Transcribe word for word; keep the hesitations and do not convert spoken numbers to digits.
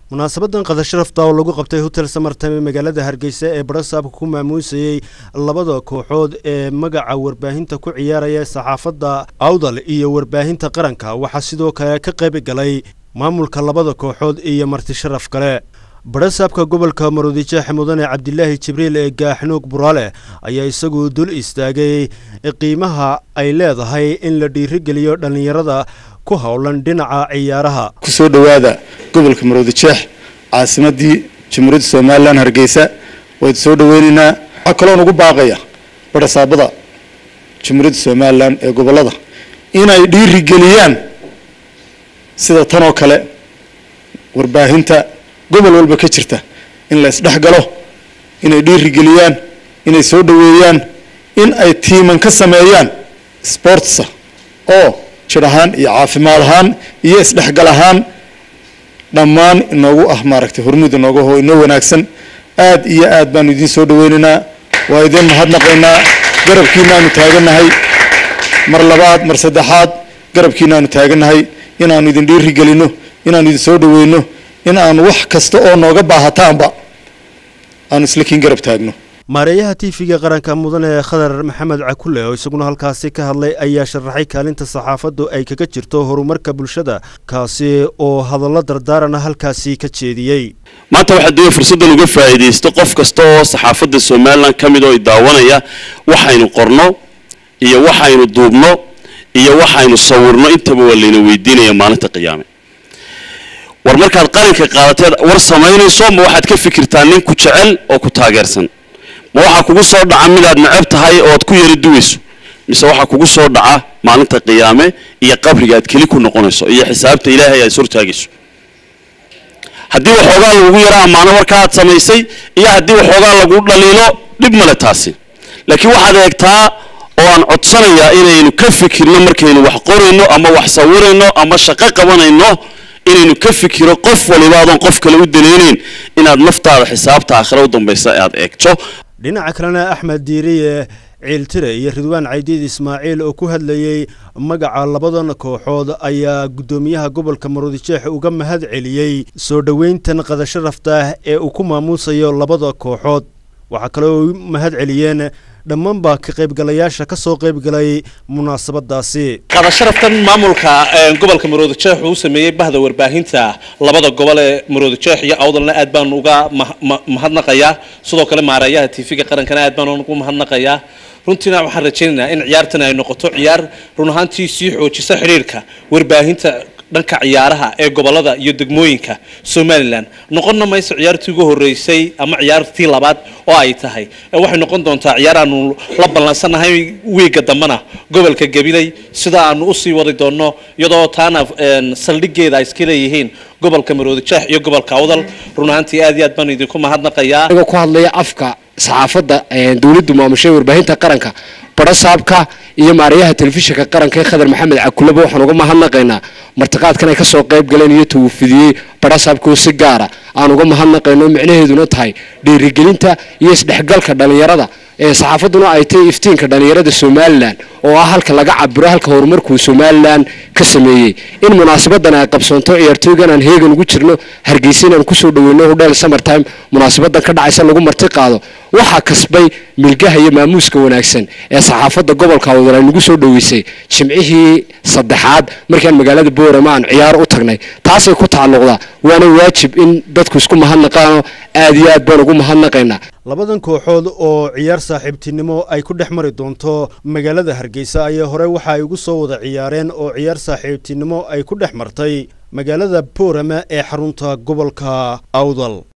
munaasabadan qada sharafta oo lagu qabtay hotel Samartame magaalada Hargeysa ee Barasaabka ku maamuusay labada kooxood ee magaca warbaahinta ku ciyaaraya saxaafadda Awdal iyo warbaahinta qaranka waxa sidoo kale ka qayb galay maamulka labada kooxood iyo marti sharaf kale Barasaabka gobolka Maroodijeex Mudane Cabdilaahi Jibriil ee Gaaxnuug Buraale ayaa isagu dul istaagay qiimaha ay leedahay in la dhiirigeliyo dhalinyarada ku hawlan dhinaca ciyaaraha ku soo dhawaada gobolka Maroodijeex caasimadii Jamhuuriyadda Soomaaliland Hargeysa way soo dhaweynaa waxa kale oo ugu baaqaya barasaabada Jamhuuriyadda Soomaaliland ee gobolada inay dhiirigeliyaan sida tan oo kale warbaahinta gobol walba ka jirta in la isdhaxgalo inay dhiirigeliyaan inay soo dhaweeyaan in ay tiiman ka sameeyaan sports oo jirahan iyo caafimaad ahaan iyo isdhaxgal ahaan dhammaan inoogu ah maaragtay hormuud inoogu hoo inoo wanaagsan aad iyo aad baan idin soo dhaweynaynaa waa idin mahadnaqaynaa garabkiina aanu taaganahay mar labaad mar saddexaad garabkiina aanu taaganahay inaanu idin dhiirigelino inaanu idin soo dhaweyno in aan wax kasta oo nooga baahataanba aan isla kiin garab taagno maareeyaha T V-ga qaranka mudane Khadar Maxamed Cakulle oo isaguna halkaasi ka hadlay ayaa sharaxay kaalinta saxaafaddu ay kaga jirto horumarka bulshada kaasi oo hadallo dardaaran halkaasi ka jeediyay maanta waxa dii fursadan uga faa'iideysto qof kasta oo saxaafadda Soomaaliland kamid oo daawanaya waxaynu qorno iyo waxaynu duubno iyo waxaynu sawirno intaba waleena weydiinaya maalinta qiyaame war markaad qaranka qaadateed war sameynayso ma waxaad ka fikirtaa nin ku jecel oo ku taageersan ma waxa kugu soo dhaca midaad nacab tahay oo aad ku yari duwayso mise waxa kugu soo dhaca maalinta qiyaame iyo qabriga aad kali ku noqonayso iyo xisaabta Ilaahay ay surtaagayso hadii waxoogaa lagu yara amaano warka aad sameysay iyo hadii waxoogaa lagu dhaliilo dib male taasi laakiin waxaad eegtaa oo aan codsanayaa inaynu ka fikirno markaynu wax qorayno ama wax sawirayno ama shaqo qabanayno inaynu ka fikiro qof waliba adoon qof kale u daleeyn inaad naftaada xisaabta aakhiro u dambaysa aad eegto dhinaca kalena Axmed Diiriye Ciiltire iyo Ridwaan Caydiid Ismaaciil oo ku hadlayay magaca labadan kooxood ayaa gudoomiyaha gobolka Maroodijeex uga mahad celiyay soo dhaweyntan qada sharafta ee uu ku maamuusayo labada kooxood waxa kale oo mahad celiyeen dhammaan ba ka qayb galayaasha ka soo qayb galay munaasabadaasi qada sharaftan maamulka gobolka Maroodijeex uu sameeyay bahda warbaahinta labada gobol ee Maroodijeex iyo Awdalna aad baan uga mahadnaqayaa sidoo kale maareeyaha T V-ga qarankana aad baan uga mahadnaqayaa runtina waxaan rajaynaynaa in ciyaartan ay noqoto ciyaar run ahaantii sii xoojisa xiriirka warbaahinta dhanka ciyaaraha ee gobolada iyo degmooyinka Soomaaliland noqonna mayso ciyaartii ugu horeysay ama ciyaartii labaad oo ay tahay waxay noqon doontaa ciyaar aanu la balansanahay weega dambana gobolka Gabiley sida aanu u sii wadi doono iyadoo taana saldhigeeda ay iska leeyihiin gobolka Maroodijeex iyo gobolka Awdal run ahaantii aad iyo aad baan idinku mahadnaqayaa aniga ku hadlaya afka saxaafadda dawladdu maamushay warbaahinta qaranka barasaabka iyo maareeyaha telefishinka qaranka Khadar Maxamed Cakulle waxaan uga mahadnaqaynaa martaqaadkan ay ka soo qayb galeen iyo tuufidiyay barasaabku si gaar ah aan uga mahadnaqayno micnaheeduna tahay dhiirigelinta iyo isdhaxgalka dhalinyarada ee saxaafadduna ay tahay iftiinka dhalinyarada Soomaaliland oo ah halka laga cabiro halka horumarku Soomaaliland ka sameeyay in munaasabadan ay qabsanto ciyaartooygan aan heegan ugu jirno Hargeysa aan ku soo dhaweyno Hotel Samartame munaasabadan ka dhacaysa lagu marti qaado waxa kasbay milgaha iyo maamuuska wanaagsan ee saxaafadda gobolka Awdal ay nagu soo dhaweysay jimcihii saddexaad markaan magaalada Boorama aan ciyaar u tagnay taasay ku tacalluqda waana waajib in dadku isku mahadnaqaan aad iyo aad baan ugu mahadnaqaynaa labadan kooxood oo ciyaar saaxiibtinimo ay ku dhex mari doonto magaalada Hargeysa ayaa hore waxa ay ugu soo wada ciyaareen oo ciyaar saaxiibtinimo ay ku dhex martay magaalada Boorama ee xarunta gobolka Awdal